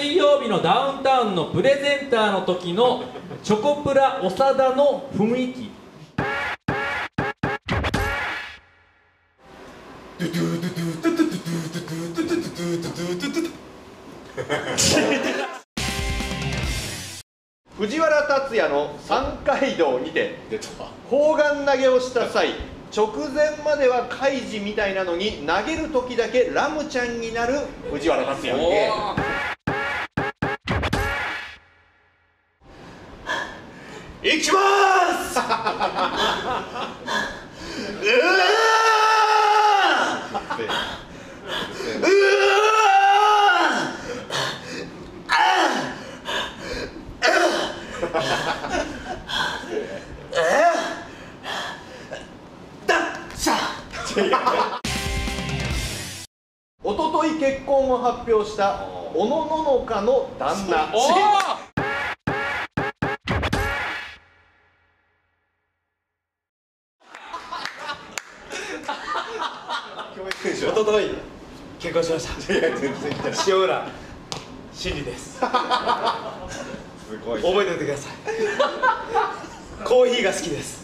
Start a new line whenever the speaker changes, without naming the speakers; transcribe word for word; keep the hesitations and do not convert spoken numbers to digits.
水曜日のダウンタウンのプレゼンターの時のチョコプラ長田の雰囲気。
藤原竜也の山海道にて砲丸投げをした際、直前まではカイジみたいなのに投げる時だけラムちゃんになる藤原竜也。いきまーすうーおととい結婚を発表した小野ののかの旦那。
おととい結婚しました。塩浦真理です。すごい。覚えておいてください。コーヒーが好きです。